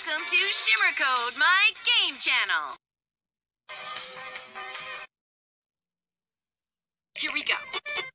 Welcome to Shimmer Code, my game channel. Here we go.